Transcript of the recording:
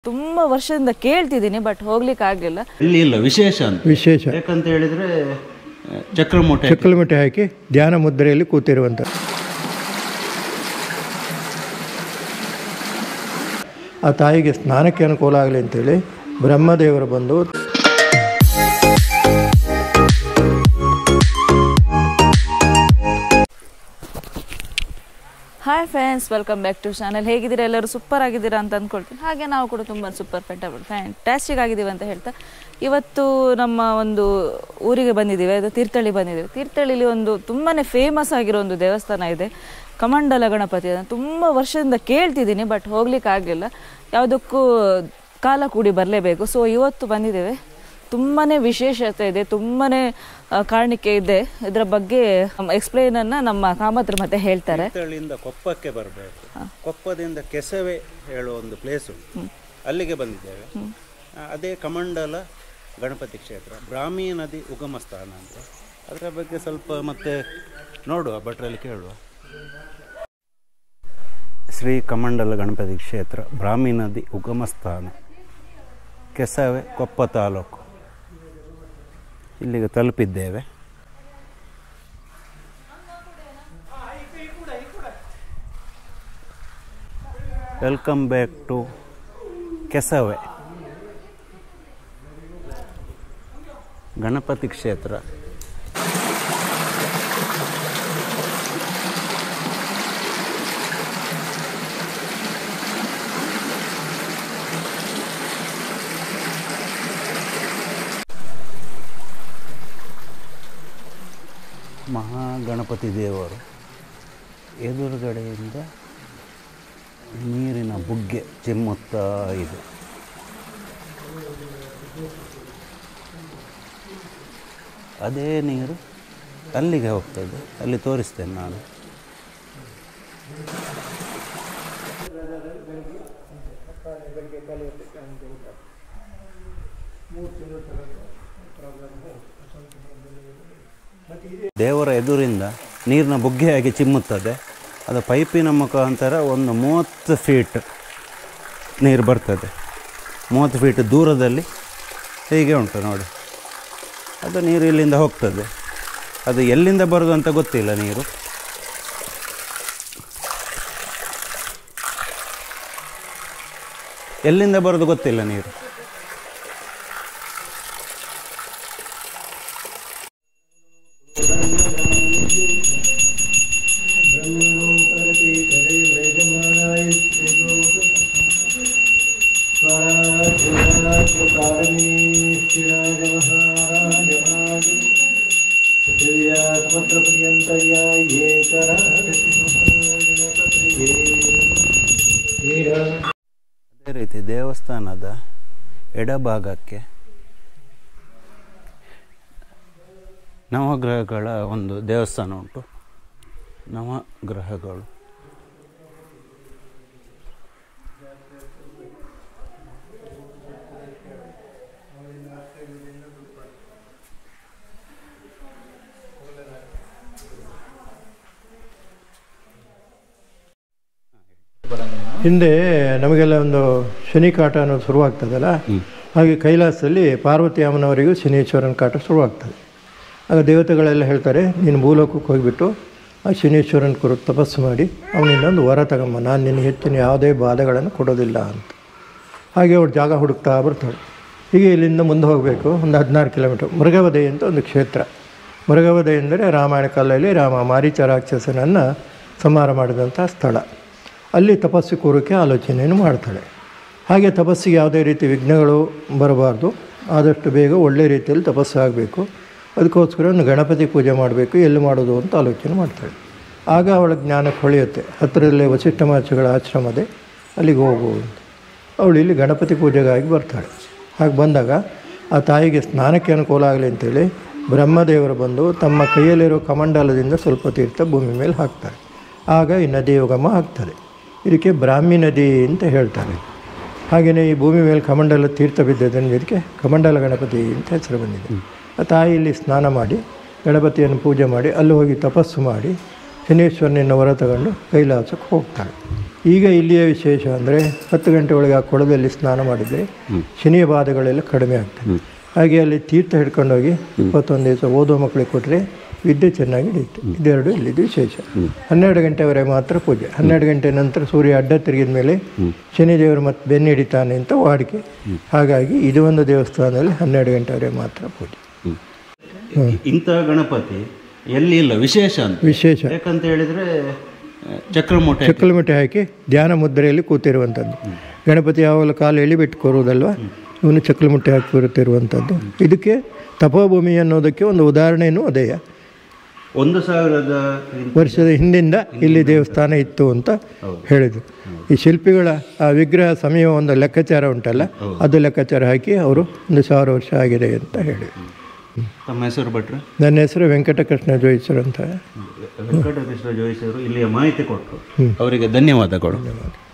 ತುಂಬ ವರ್ಷದಿಂದ ಕೇಳ್ತಿದ್ದೀನಿ ಬಟ್ ಹೋಗ್ಲಿಕ್ಕೆ ಆಗಲಿಲ್ಲ. ಇಲ್ಲಿ ಇಲ್ಲ ವಿಶೇಷ ಯಾಕಂತ ಹೇಳಿದರೆ ಚಕ್ರಮೂಟೆ ಹಾಕಿ ಧ್ಯಾನ ಮುದ್ರೆಯಲ್ಲಿ ಕೂತಿರುವಂಥ ಆ ತಾಯಿಗೆ ಸ್ನಾನಕ್ಕೆ ಅನುಕೂಲ ಆಗಲಿ ಅಂತೇಳಿ ಬ್ರಹ್ಮದೇವರು ಬಂದು hi friends, welcome back to channel. ಹೇಗಿದ್ದೀರಾ? ಎಲ್ಲರೂ ಸೂಪರ್ ಆಗಿದ್ದೀರಾ ಅಂತ ಅಂದ್ಕೊಳ್ತೀನಿ. ಹಾಗೆ ನಾವು ಕೂಡ ತುಂಬ ಸೂಪರ್ ಫ್ಯಾಂಟಾಸ್ಟಿಕ್ ಆಗಿದ್ದೀವಿ ಅಂತ ಹೇಳ್ತಾ ಇವತ್ತು ನಮ್ಮ ಒಂದು ಊರಿಗೆ ಬಂದಿದ್ದೀವಿ. ಅದು ತೀರ್ಥಹಳ್ಳಿ ಬಂದಿದ್ದೀವಿ. ತೀರ್ಥಹಳ್ಳಿಲಿ ಒಂದು ತುಂಬಾ ಫೇಮಸ್ ಆಗಿರೋ ಒಂದು ದೇವಸ್ಥಾನ ಇದೆ, ಕಮಂಡಲ ಗಣಪತಿ. ಅದನ್ನು ತುಂಬ ವರ್ಷದಿಂದ ಕೇಳ್ತಿದ್ದೀನಿ ಬಟ್ ಹೋಗ್ಲಿಕ್ಕೆ ಆಗಲಿಲ್ಲ. ಯಾವುದಕ್ಕೂ ಕಾಲ ಕೂಡಿ ಬರಲೇಬೇಕು. ಸೊ ಇವತ್ತು ಬಂದಿದ್ದೇವೆ. ತುಂಬಾ ವಿಶೇಷತೆ ಇದೆ, ತುಂಬಾ ಕಾರಣಿಕೆ ಇದೆ. ಇದರ ಬಗ್ಗೆ ಎಕ್ಸ್ಪ್ಲೈನನ್ನು ನಮ್ಮ ಕಾಮತ್ರ ಮತ್ತೆ ಹೇಳ್ತಾರೆ. ತೀರ್ಥಹಳ್ಳಿಯಿಂದ ಕೊಪ್ಪಕ್ಕೆ ಬರಬೇಕು. ಕೊಪ್ಪದಿಂದ ಕೆಸವೆ ಹೇಳೋ ಒಂದು ಪ್ಲೇಸ್ ಉಂಟು, ಅಲ್ಲಿಗೆ ಬಂದಿದ್ದೇವೆ. ಅದೇ ಕಮಂಡಲ ಗಣಪತಿ ಕ್ಷೇತ್ರ, ಬ್ರಾಹ್ಮಿ ನದಿ ಉಗಮ ಸ್ಥಾನ ಅಂತ. ಅದರ ಬಗ್ಗೆ ಸ್ವಲ್ಪ ಮತ್ತೆ ನೋಡುವ, ಭಟ್ರಲ್ಲಿ ಕೇಳುವ. ಶ್ರೀ ಕಮಂಡಲ ಗಣಪತಿ ಕ್ಷೇತ್ರ, ಬ್ರಾಹ್ಮಿ ನದಿ ಉಗಮ ಸ್ಥಾನ, ಕೆಸವೆ, ಕೊಪ್ಪ ತಾಲೂಕು. ಇಲ್ಲಿಗೆ ತಲುಪಿದ್ದೇವೆ. Welcome back to Kesave Ganapati ಕ್ಷೇತ್ರ. ಮಹಾಗಣಪತಿ ದೇವರು ಎದುರುಗಡೆಯಿಂದ ನೀರಿನ ಬುಗ್ಗೆ ಚಿಮ್ಮುತ್ತಾ ಇದೆ. ಅದೇ ನೀರು ಅಲ್ಲಿಗೆ ಹೋಗ್ತದೆ, ಅಲ್ಲಿ ತೋರಿಸ್ತೇನೆ ನಾನು. ದೇವರ ಎದುರಿಂದ ನೀರಿನ ಬುಗ್ಗೆಯಾಗಿ ಚಿಮ್ಮುತ್ತದೆ. ಅದು ಪೈಪಿನ ಮುಖಾಂತರ ಒಂದು 30 ಫೀಟ್ ನೀರು ಬರ್ತದೆ. 30 ಫೀಟ್ ದೂರದಲ್ಲಿ ಹೀಗೆ ಉಂಟು ನೋಡಿ. ಅದು ನೀರು ಇಲ್ಲಿಂದ ಹೋಗ್ತದೆ. ಅದು ಎಲ್ಲಿಂದ ಬರೋದು ಅಂತ ಗೊತ್ತಿಲ್ಲ. ನೀರು ಎಲ್ಲಿಂದ ಬರೋದು ಗೊತ್ತಿಲ್ಲ. ನೀರು ಅದೇ ರೀತಿ ದೇವಸ್ಥಾನದ ಎಡಭಾಗಕ್ಕೆ ನವಗ್ರಹಗಳ ಒಂದು ದೇವಸ್ಥಾನ ಉಂಟು. ನವಗ್ರಹಗಳು ಹಿಂದೆ ನಮಗೆಲ್ಲ ಒಂದು ಶನಿ ಕಾಟ ಅನ್ನೋದು ಶುರುವಾಗ್ತದಲ್ಲ, ಹಾಗೆ ಕೈಲಾಸದಲ್ಲಿ ಪಾರ್ವತಿ ಅಮ್ಮನವರಿಗೂ ಶನೀಶ್ವರನ ಕಾಟ ಶುರುವಾಗ್ತದೆ. ಆಗ ದೇವತೆಗಳೆಲ್ಲ ಹೇಳ್ತಾರೆ, ನೀನು ಭೂಲೋಕಕ್ಕೆ ಹೋಗಿಬಿಟ್ಟು ಆ ಶನೀಶ್ವರನ ಕುರಿತು ತಪಸ್ಸು ಮಾಡಿ ಅವನಿಂದ ಒಂದು ವರ ತಗೊಂಬ, ನಾನು ನಿನಗೆ ಹೆಚ್ಚಿನ ಯಾವುದೇ ಬಾಧೆಗಳನ್ನು ಕೊಡೋದಿಲ್ಲ ಅಂತ. ಹಾಗೆ ಅವಳು ಜಾಗ ಹುಡುಕ್ತಾ ಬರ್ತಾಳೆ. ಹೀಗೆ ಇಲ್ಲಿಂದ ಮುಂದೆ ಹೋಗಬೇಕು ಒಂದು 16 ಕಿಲೋಮೀಟರ್. ಮೃಗವಧೆ ಅಂತ ಒಂದು ಕ್ಷೇತ್ರ. ಮೃಗವಧೆ ಎಂದರೆ ರಾಮಾಯಣ ಕಾಲದಲ್ಲಿ ರಾಮ ಮಾರೀಚ ರಾಕ್ಷಸನನ್ನು ಸಂಹಾರ ಮಾಡಿದಂಥ ಸ್ಥಳ. ಅಲ್ಲಿ ತಪಸ್ಸು ಕೂರೋಕ್ಕೆ ಆಲೋಚನೆಯನ್ನು ಮಾಡ್ತಾಳೆ. ಹಾಗೆ ತಪಸ್ಸಿಗೆ ಯಾವುದೇ ರೀತಿ ವಿಘ್ನಗಳು ಬರಬಾರ್ದು, ಆದಷ್ಟು ಬೇಗ ಒಳ್ಳೆಯ ರೀತಿಯಲ್ಲಿ ತಪಸ್ಸು ಆಗಬೇಕು. ಅದಕ್ಕೋಸ್ಕರ ಒಂದು ಗಣಪತಿ ಪೂಜೆ ಮಾಡಬೇಕು, ಎಲ್ಲಿ ಮಾಡೋದು ಅಂತ ಆಲೋಚನೆ ಮಾಡ್ತಾಳೆ. ಆಗ ಅವಳ ಜ್ಞಾನಕ್ಕೆ ಹೊಳೆಯುತ್ತೆ, ಹತ್ತಿರದಲ್ಲೇ ವಸಿಷ್ಠ ಮಹರ್ಷಿಗಳ ಆಶ್ರಮದೆ, ಅಲ್ಲಿಗೆ ಹೋಗುವುದು. ಅವಳು ಇಲ್ಲಿ ಗಣಪತಿ ಪೂಜೆಗಾಗಿ ಬರ್ತಾಳೆ. ಹಾಗೆ ಬಂದಾಗ ಆ ತಾಯಿಗೆ ಸ್ನಾನಕ್ಕೆ ಅನುಕೂಲ ಆಗಲಿ ಅಂತೇಳಿ ಬ್ರಹ್ಮದೇವರು ಬಂದು ತಮ್ಮ ಕೈಯಲ್ಲಿರೋ ಕಮಂಡಲದಿಂದ ಸ್ವಲ್ಪ ತೀರ್ಥ ಭೂಮಿ ಮೇಲೆ ಹಾಕ್ತಾರೆ. ಆಗ ಈ ನದಿ ಉಗಮ ಆಗ್ತದೆ. ಇದಕ್ಕೆ ಬ್ರಾಹ್ಮಿ ನದಿ ಅಂತ ಹೇಳ್ತಾರೆ. ಹಾಗೆಯೇ ಈ ಭೂಮಿ ಮೇಲೆ ಕಮಂಡಲ ತೀರ್ಥ ಬಿದ್ದದನ್ನು ಇದಕ್ಕೆ ಕಮಂಡಲ ಗಣಪತಿ ಅಂತ ಹೆಸರು ಬಂದಿದೆ. ಆ ತಾಯಿ ಇಲ್ಲಿ ಸ್ನಾನ ಮಾಡಿ ಗಣಪತಿಯನ್ನು ಪೂಜೆ ಮಾಡಿ ಅಲ್ಲಿ ಹೋಗಿ ತಪಸ್ಸು ಮಾಡಿ ಶನೀಶ್ವರನಿಂದ ವರ ತಗೊಂಡು ಕೈಲಾಸಕ್ಕೆ ಹೋಗ್ತಾಳೆ. ಈಗ ಇಲ್ಲಿಯ ವಿಶೇಷ ಅಂದರೆ 10 ಗಂಟೆ ಒಳಗೆ ಆ ಕೊಳದಲ್ಲಿ ಸ್ನಾನ ಮಾಡಿದರೆ ಶನಿಯ ಬಾಧೆಗಳೆಲ್ಲ ಕಡಿಮೆ ಆಗ್ತದೆ. ಹಾಗೆ ಅಲ್ಲಿ ತೀರ್ಥ ಹಿಡ್ಕೊಂಡೋಗಿ 21 ದಿವಸ ಓದೋ ಮಕ್ಕಳಿಗೆ ಕೊಟ್ಟರೆ ವಿದ್ಯೆ ಚೆನ್ನಾಗಿ ನಡೀತು. ಇದೆರಡು ಇಲ್ಲಿದ್ದು ವಿಶೇಷ. 12 ಗಂಟೆವರೆಗೆ ಮಾತ್ರ ಪೂಜೆ. 12 ಗಂಟೆ ನಂತರ ಸೂರ್ಯ ಅಡ್ಡ ತಿರುಗಿದ ಮೇಲೆ ಶನಿದೇವರು ಮತ್ತೆ ಬೆನ್ನು ಹಿಡಿತಾನೆ ಅಂತ ವಾಡಿಕೆ. ಹಾಗಾಗಿ ಇದು ಒಂದು ದೇವಸ್ಥಾನದಲ್ಲಿ 12 ಗಂಟೆವರೆಗೆ ಮಾತ್ರ ಪೂಜೆ. ಇಂಥ ಗಣಪತಿ ಎಲ್ಲಿ ಇಲ್ಲ, ವಿಶೇಷ ಅಂತ. ವಿಶೇಷ ಯಾಕಂತ ಹೇಳಿದರೆ ಚಕ್ಕಲಮಟ್ಟೆ ಹಾಕಿ ಧ್ಯಾನ ಮುದ್ರೆಯಲ್ಲಿ ಕೂತಿರುವಂಥದ್ದು. ಗಣಪತಿ ಯಾವಾಗಲೂ ಕಾಲು ಎಳಿಬಿಟ್ಟು ಕೂರುವುದಲ್ವ, ಇವನು ಚಕ್ಕಲಮಟ್ಟೆ ಹಾಕಿ ಕೂರುತ್ತಿರುವಂಥದ್ದು. ಇದಕ್ಕೆ ತಪೋಭೂಮಿ ಅನ್ನೋದಕ್ಕೆ ಒಂದು ಉದಾಹರಣೆಯೂ ಅದೇ. 1000 ವರ್ಷದ ಹಿಂದಿಂದ ಇಲ್ಲಿ ದೇವಸ್ಥಾನ ಇತ್ತು ಅಂತ ಹೇಳಿದರು. ಈ ಶಿಲ್ಪಿಗಳ ಆ ವಿಗ್ರಹ ಸಮಯ ಒಂದು ಲೆಕ್ಕಾಚಾರ ಉಂಟಲ್ಲ, ಅದು ಲೆಕ್ಕಾಚಾರ ಹಾಕಿ ಅವರು 1000 ವರ್ಷ ಆಗಿದೆ ಅಂತ ಹೇಳಿ. ತಮ್ಮ ಹೆಸರು ಭಟ್ರೆ? ನನ್ನ ಹೆಸರು ವೆಂಕಟಕೃಷ್ಣ ಜೋಯಿಸರು ಅಂತ. ವೆಂಕಟಕೃಷ್ಣ ಜೋಯಿಸರು ಇಲ್ಲಿಯ ಮಾಹಿತಿ ಕೊಟ್ಟರು. ಅವರಿಗೆ ಧನ್ಯವಾದಗಳು.